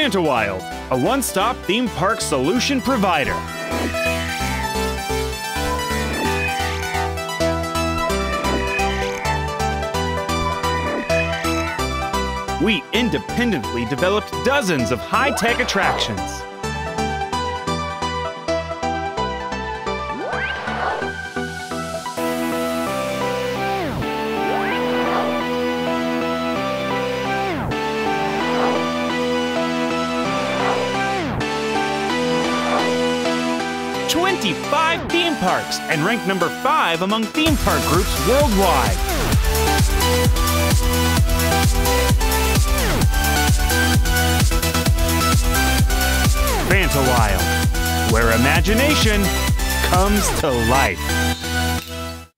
Fantawild, a one-stop theme park solution provider. We independently developed dozens of high-tech attractions. '25 theme parks and ranked number 5 among theme park groups worldwide. Fantawild, where imagination comes to life.